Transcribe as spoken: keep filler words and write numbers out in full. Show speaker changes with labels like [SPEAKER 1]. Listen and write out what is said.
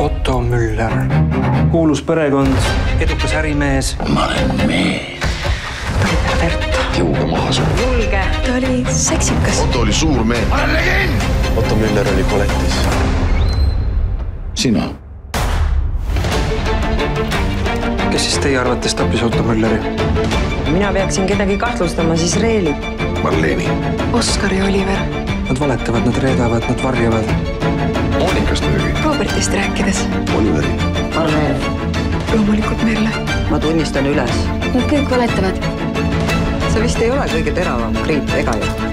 [SPEAKER 1] Otto Müller. Kuulus perekond, edukas ärimees.
[SPEAKER 2] Ma olen mees.
[SPEAKER 1] Ta oli pervert.
[SPEAKER 2] Jõuga maha suur.
[SPEAKER 3] Julge. Ta oli seksikas.
[SPEAKER 2] Otto oli suur mees. Ma olen legend!
[SPEAKER 4] Otto Müller oli koletis.
[SPEAKER 2] Sina.
[SPEAKER 1] Kes siis teie arvates tappis Otto Mülleri?
[SPEAKER 3] Mina peaksin kedagi kahtlustama, siis Reeli.
[SPEAKER 2] Marleni.
[SPEAKER 3] Oskar ja Oliver.
[SPEAKER 1] Nad valetavad, nad reedavad, nad varjavad.
[SPEAKER 2] Moonikast muidugi.
[SPEAKER 3] Robertist rääkides.
[SPEAKER 2] Oliveri.
[SPEAKER 3] Arvel. Loomulikult Merle.
[SPEAKER 5] Ma tunnistan üles.
[SPEAKER 3] Nad kõik valetavad.
[SPEAKER 5] Sa vist ei ole kõige teravam kriip ega ju.